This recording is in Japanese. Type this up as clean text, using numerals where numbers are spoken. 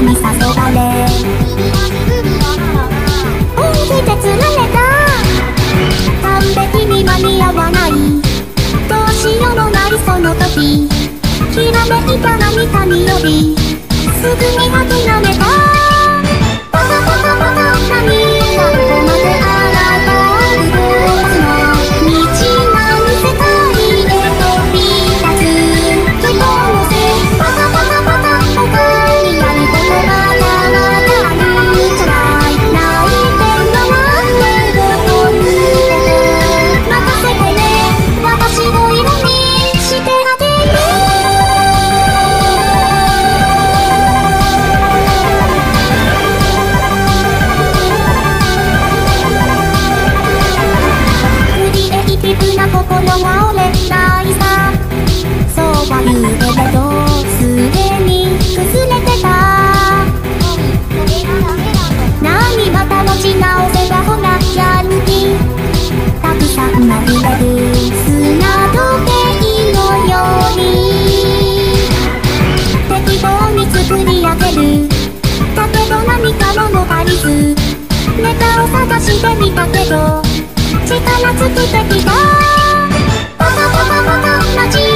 に誘われ本気で釣られた。完璧に間に合わない、どうしようもないその時、ひらめいた何かによりすぐに諦めた。パタパタパタ何がここまであらがうローズの道な見せたいへ飛び立つ人のせい。パタパタパタ他にやることがたまたあるじゃない。泣いて笑ってどこに任せてね、私を色にしてあげる。心が折れないさ、そうは言うけれどすでに崩れてた。何また持ち直せばほらやる気たくさん紛れる砂時計のように適当に作り上げる。だけど何か物足りずネタを探してみたけど力尽きてきた。パタパタパタ